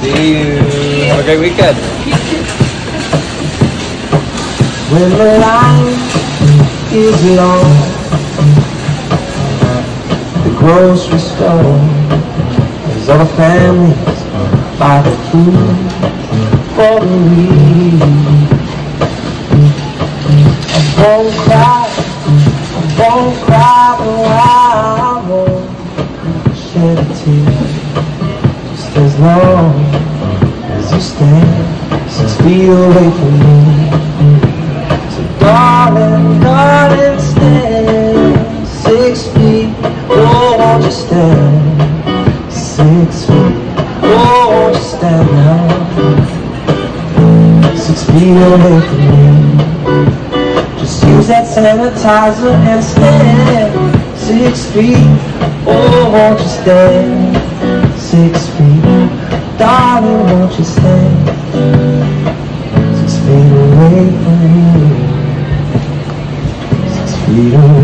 See you. Have a great weekend. When the line is long, the grocery store, there's other families buy the food for the week. I won't cry, but I won't shed a tear, just as long as you stand 6 feet away from me. So darling, darling, stand 6 feet, oh, won't you stand 6 feet, oh, won't you stand now 6 feet away from me. Just use that sanitizer and stand 6 feet, oh, won't you stand 6 feet, darling, won't you stand 6 feet away from me, 6 feet away.